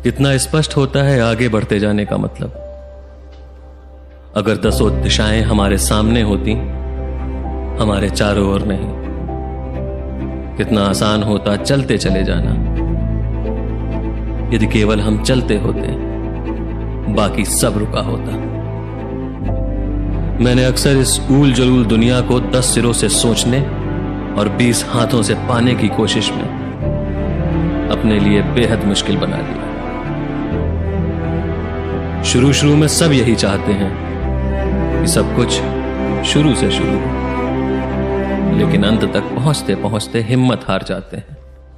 इतना स्पष्ट होता है आगे बढ़ते जाने का मतलब। अगर दसों दिशाएं हमारे सामने होती, हमारे चारों ओर नहीं, कितना आसान होता चलते चले जाना। यदि केवल हम चलते होते, बाकी सब रुका होता। मैंने अक्सर इस ऊल जलूल दुनिया को 10 सिरों से सोचने और 20 हाथों से पाने की कोशिश में अपने लिए बेहद मुश्किल बना लिया। शुरू में सब यही चाहते हैं कि सब कुछ शुरू से शुरू हो, लेकिन अंत तक पहुंचते पहुंचते हिम्मत हार जाते हैं।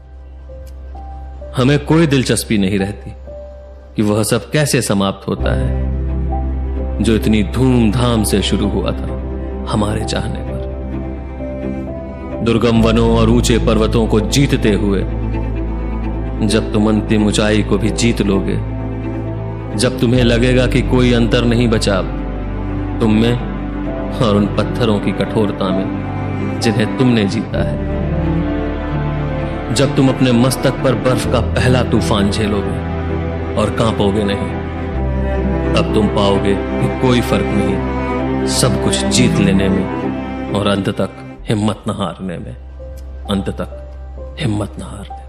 हमें कोई दिलचस्पी नहीं रहती कि वह सब कैसे समाप्त होता है जो इतनी धूमधाम से शुरू हुआ था हमारे चाहने पर। दुर्गम वनों और ऊंचे पर्वतों को जीतते हुए जब तुम अंतिम ऊंचाई को भी जीत लोगे, जब तुम्हें लगेगा कि कोई अंतर नहीं बचा तुम में और उन पत्थरों की कठोरता में जिन्हें तुमने जीता है, जब तुम अपने मस्तक पर बर्फ का पहला तूफान झेलोगे और कांपोगे नहीं, तब तुम पाओगे कि कोई फर्क नहीं सब कुछ जीत लेने में और अंत तक हिम्मत न हारने में, अंत तक हिम्मत न हारने।